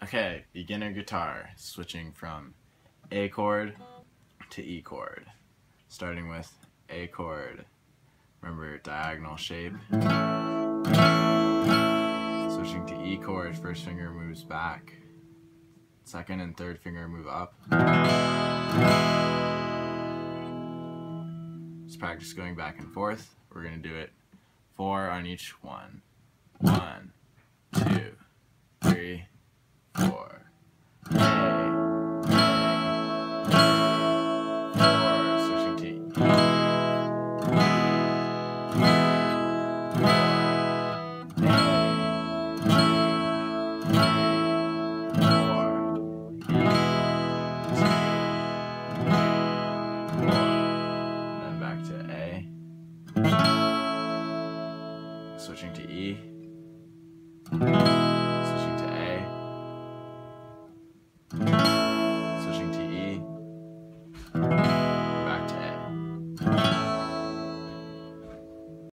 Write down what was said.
Okay, beginner guitar, switching from A chord to E chord. Starting with A chord, remember diagonal shape. Switching to E chord, first finger moves back. Second and third finger move up. Just practice going back and forth. We're going to do it 4 on each one. 1, 2, 3, 4. Switching to E. Then back to A. Switching to E.